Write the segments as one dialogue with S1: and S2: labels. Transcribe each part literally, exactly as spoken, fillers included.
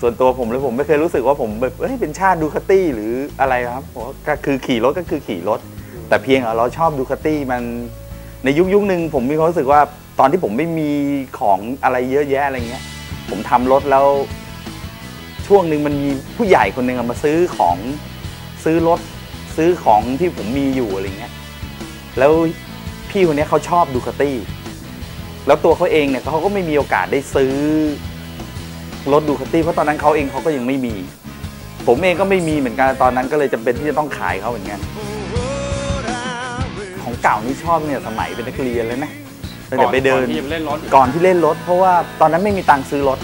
S1: ส่วนตัวผมเลยผมไม่เคยรู้สึกว่าผมแบบเฮ้ยเป็นชาติดูคาตี้หรืออะไรครับก็คือขี่รถก็คือขี่รถแต่เพียงเราชอบดูคาตี้มันในยุคยุคหนึ่งผมมีความรู้สึกว่าตอนที่ผมไม่มีของอะไรเยอะแยะอะไรเงี้ยผมทำรถแล้วช่วงหนึ่งมันมีผู้ใหญ่คนหนึ่งมาซื้อของซื้อรถซื้อของที่ผมมีอยู่อะไรเงี้ยแล้วพี่คนนี้เขาชอบดูคาตี้แล้วตัวเขาเองเนี่ยเขาก็ไม่มีโอกาสได้ซื้อรถดูคาตี้เพราะตอนนั้นเขาเองเขาก็ยังไม่มีผมเองก็ไม่มีเหมือนกันตอนนั้นก็เลยจำเป็นที่จะต้องขายเขาเหมือนกันของเก่านี่ชอบเนี่ยสมัยเป็นนักเรียนเลยนะตั้งแต่ไปเดินก่อนที่เล่นรถเพราะว่าตอนนั้นไม่มีตังค์ซื้อรถ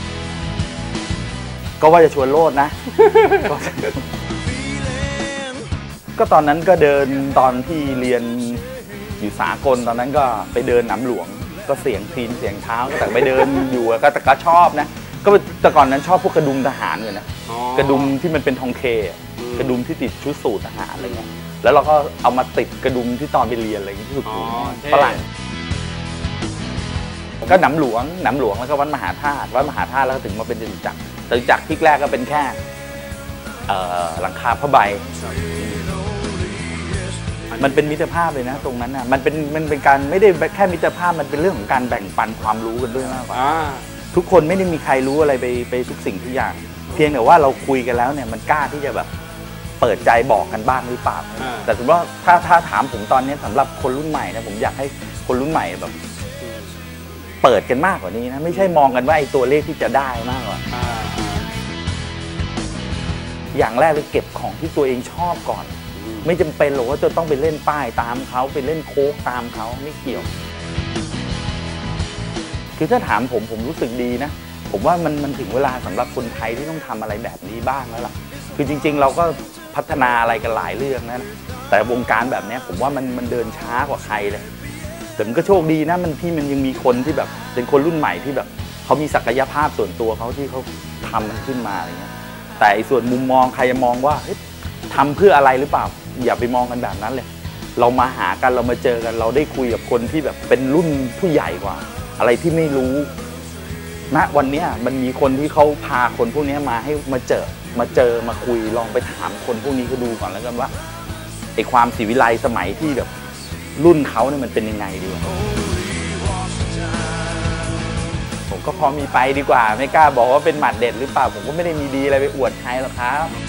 S1: ก็ว่าจะชวนโลดนะ ก็ตอนนั้นก็เดินตอนที่เรียนอยู่สากลตอนนั้นก็ไปเดินหนำหลวงก็เสียงทีนเสียงเท้าแต่ไปเดินอยู่ก็แต่ก็ชอบนะก็แต่ก่อนนั้นชอบพวกกระดุมทหารเลยนะกระดุมที่มันเป็นทองเคกระดุมที่ติดชุดสูททหารอะไรเงี้ยแล้วเราก็เอามาติดกระดุมที่ตอนไปเรียนอะไรอย่างเงี้ยที่ถูกฝรั่งก็หนำหลวงหนำหลวงแล้วก็วัดมหาธาตุวัดมหาธาตุแล้วถึงมาเป็นจตุจักรจตุจักรที่แรกก็เป็นแค่หลังคาผ้าใบมันเป็นมิตรภาพเลยนะตรงนั้นนะมันเป็นมันเป็นการไม่ได้แค่มิตรภาพมันเป็นเรื่องของการแบ่งปันความรู้กันด้วยมากกว่าทุกคนไม่ได้มีใครรู้อะไรไปไปทุกสิ่งทุกอย่างเพียงแต่ว่าเราคุยกันแล้วเนี่ยมันกล้าที่จะแบบเปิดใจบอกกันบ้างหรือเปล่าแต่ถือว่าถ้าถ้าถามผมตอนนี้สำหรับคนรุ่นใหม่นะผมอยากให้คนรุ่นใหม่แบบเปิดกันมากกว่านี้นะไม่ใช่มองกันว่าไอ้ตัวเลขที่จะได้มากกว่าอย่างแรกเลยเก็บของที่ตัวเองชอบก่อนไม่จำเป็นหรอกว่าจะต้องไปเล่นป้ายตามเขาไปเล่นโค้กตามเขาไม่เกี่ยวคือถ้าถามผมผมรู้สึกดีนะผมว่ามันมันถึงเวลาสำหรับคนไทยที่ต้องทำอะไรแบบนี้บ้างแล้วล่ะคือจริงๆเราก็พัฒนาอะไรกันหลายเรื่องนะแต่วงการแบบนี้ผมว่ามันมันเดินช้ากว่าใครเลยแต่มันก็โชคดีนะมันที่มันยังมีคนที่แบบเป็นคนรุ่นใหม่ที่แบบเขามีศักยภาพส่วนตัวเขาที่เขาทำมันขึ้นมาอะไรเงี้ยแต่ส่วนมุมมองใครจะมองว่าทำเพื่ออะไรหรือเปล่าอย่าไปมองกันแบบนั้นเลยเรามาหากันเรามาเจอกันเราได้คุยกับคนที่แบบเป็นรุ่นผู้ใหญ่กว่าอะไรที่ไม่รู้ณวันนี้มันมีคนที่เขาพาคนพวกนี้มาให้มาเจอมาเจอมาคุยลองไปถามคนพวกนี้ก็ดูก่อนแล้วกันว่าไอ้ความศิวิไลสมัยที่แบบรุ่นเขาเนี่ยมันเป็นยังไงดีผมก็พอมีไปดีกว่าไม่กล้าบอกว่าเป็นหมัดเด็ดหรือเปล่าผมก็ไม่ได้มีดีอะไรไปอวดใครหรอกครับ